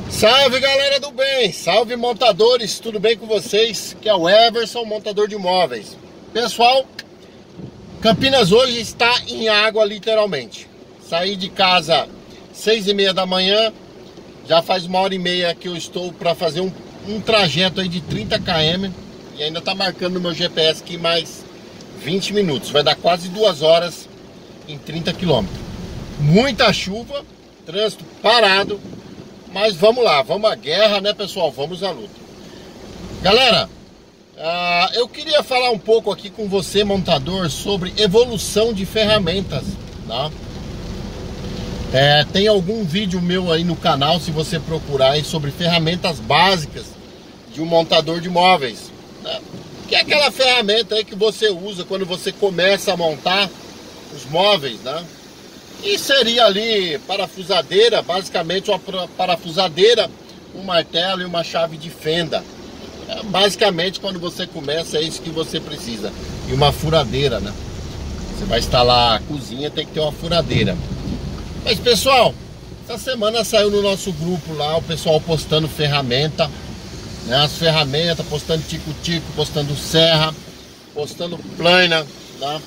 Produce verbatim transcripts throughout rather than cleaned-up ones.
Salve galera do bem, salve montadores, tudo bem com vocês? Que é o Everson, montador de móveis. Pessoal, Campinas hoje está em água literalmente. Saí de casa seis e meia da manhã, já faz uma hora e meia que eu estou para fazer um, um trajeto aí de trinta quilômetros e ainda está marcando no meu G P S aqui mais vinte minutos, vai dar quase duas horas em trinta quilômetros. Muita chuva, trânsito parado. Mas vamos lá, vamos à guerra, né, pessoal? Vamos à luta. Galera, uh, eu queria falar um pouco aqui com você, montador, sobre evolução de ferramentas, tá? É, tem algum vídeo meu aí no canal, se você procurar aí, sobre ferramentas básicas de um montador de móveis, né? Que é aquela ferramenta aí que você usa quando você começa a montar os móveis, né? E seria ali parafusadeira, basicamente uma parafusadeira, um martelo e uma chave de fenda. É, basicamente quando você começa é isso que você precisa. E uma furadeira, né? Você vai instalar a cozinha, tem que ter uma furadeira. Mas pessoal, essa semana saiu no nosso grupo lá o pessoal postando ferramenta, né? As ferramentas, postando tico-tico, postando serra, postando plana, né?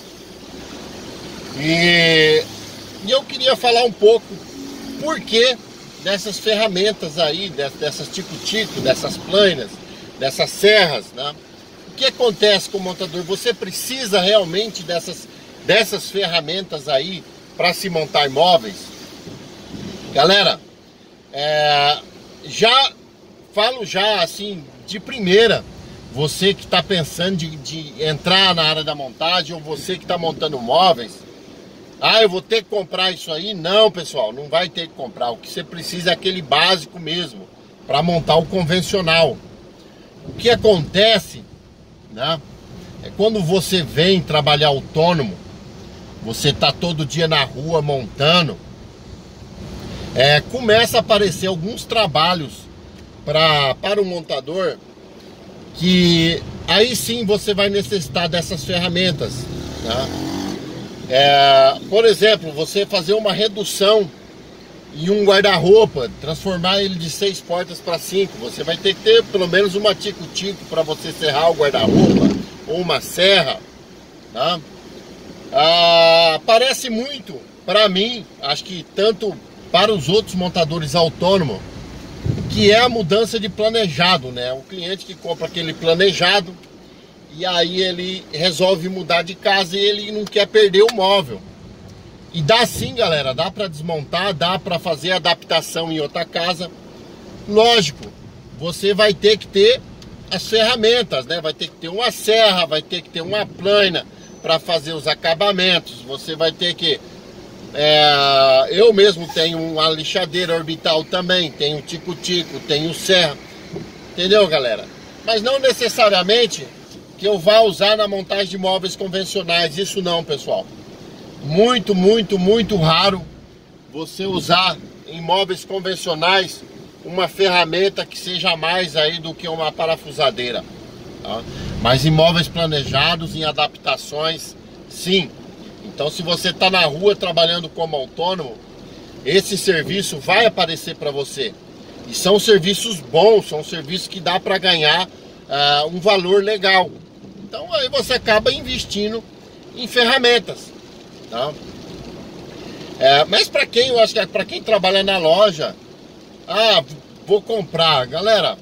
E... E eu queria falar um pouco por que dessas ferramentas aí, dessas tico-tico, dessas planas, dessas serras, né? O que acontece com o montador? Você precisa realmente dessas, dessas ferramentas aí para se montar móveis? Galera, é, já falo já assim de primeira, você que está pensando de, de entrar na área da montagem ou você que está montando móveis, ah, eu vou ter que comprar isso aí? Não, pessoal, não vai ter que comprar. O que você precisa é aquele básico mesmo, para montar o convencional. O que acontece, né, é quando você vem trabalhar autônomo, você está todo dia na rua montando, é, começa a aparecer alguns trabalhos pra, para o montador, que aí sim você vai necessitar dessas ferramentas, né? É, por exemplo, você fazer uma redução em um guarda-roupa, transformar ele de seis portas para cinco, você vai ter que ter pelo menos uma tico-tico para você serrar o guarda-roupa, ou uma serra, tá? Ah, parece muito para mim, acho que tanto para os outros montadores autônomos, que é a mudança de planejado, né? O cliente que compra aquele planejado, e aí ele resolve mudar de casa e ele não quer perder o móvel. E dá sim, galera, dá para desmontar, dá para fazer adaptação em outra casa. Lógico, você vai ter que ter as ferramentas, né? Vai ter que ter uma serra, vai ter que ter uma plana para fazer os acabamentos. Você vai ter que... É, eu mesmo tenho uma lixadeira orbital também, tenho tico-tico, tenho serra. Entendeu, galera? Mas não necessariamente que eu vá usar na montagem de móveis convencionais, isso não, pessoal. Muito, muito, muito raro você usar em móveis convencionais uma ferramenta que seja mais aí do que uma parafusadeira, tá? Mas em móveis planejados, em adaptações, sim. Então se você está na rua trabalhando como autônomo, esse serviço vai aparecer para você. E são serviços bons, são serviços que dá para ganhar uh, um valor legal. Então aí você acaba investindo em ferramentas, tá? É, mas para quem, eu acho que é para quem trabalha na loja, ah, vou comprar, galera,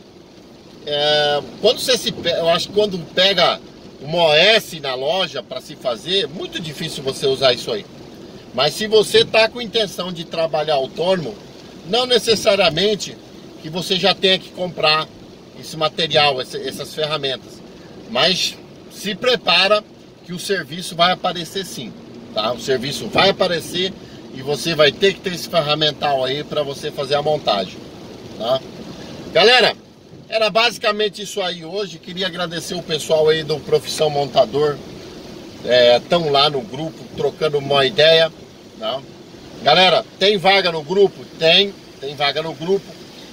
é, quando você se, eu acho que quando pega uma O S na loja para se fazer, muito difícil você usar isso aí. Mas se você tá com intenção de trabalhar autônomo, não necessariamente que você já tenha que comprar esse material, essas ferramentas, mas se prepara que o serviço vai aparecer sim, tá? O serviço vai aparecer e você vai ter que ter esse ferramental aí para você fazer a montagem, tá? Galera, era basicamente isso aí hoje. Queria agradecer o pessoal aí do Profissão Montador, estão é, lá no grupo trocando uma ideia, tá? Galera, tem vaga no grupo? Tem, tem vaga no grupo.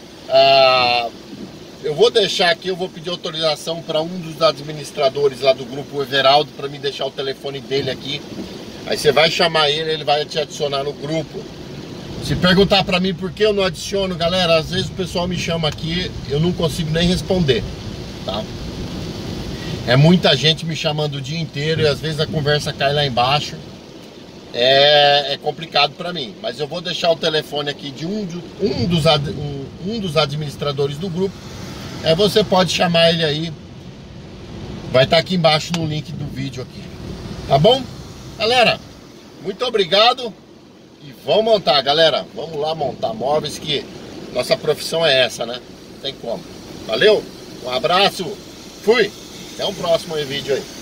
Ah, eu vou deixar aqui, eu vou pedir autorização para um dos administradores lá do grupo, o Everaldo, para me deixar o telefone dele aqui. Aí você vai chamar ele, ele vai te adicionar no grupo. Se perguntar pra mim por que eu não adiciono, galera, às vezes o pessoal me chama aqui, eu não consigo nem responder, tá? É muita gente me chamando o dia inteiro e às vezes a conversa cai lá embaixo. É, é complicado pra mim, mas eu vou deixar o telefone aqui de um, de, um, dos, um, um dos administradores do grupo. É, você pode chamar ele aí. Vai estar aqui embaixo no link do vídeo aqui. Tá bom? Galera, muito obrigado. E vamos montar, galera. Vamos lá montar móveis, que nossa profissão é essa, né? Não tem como. Valeu, um abraço. Fui. Até um próximo vídeo aí.